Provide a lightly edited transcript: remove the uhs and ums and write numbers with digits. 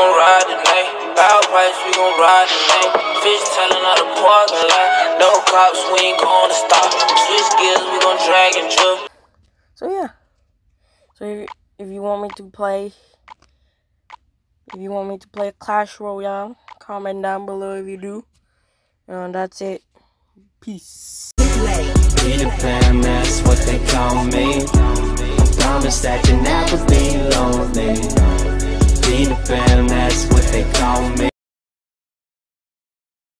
gon' ride tonight. Bow price, we gon' ride tonight. Fish telling out the parking lot. No cops, we ain't gonna stop. Switch gears, we gon' drag and drift. So yeah. So if you want me to play, Clash Royale, comment down below if you do. And that's it. Peace. Peter Pan, that's what they call me. I promise that you'll never be lonely. Peter Pan, that's what they call me.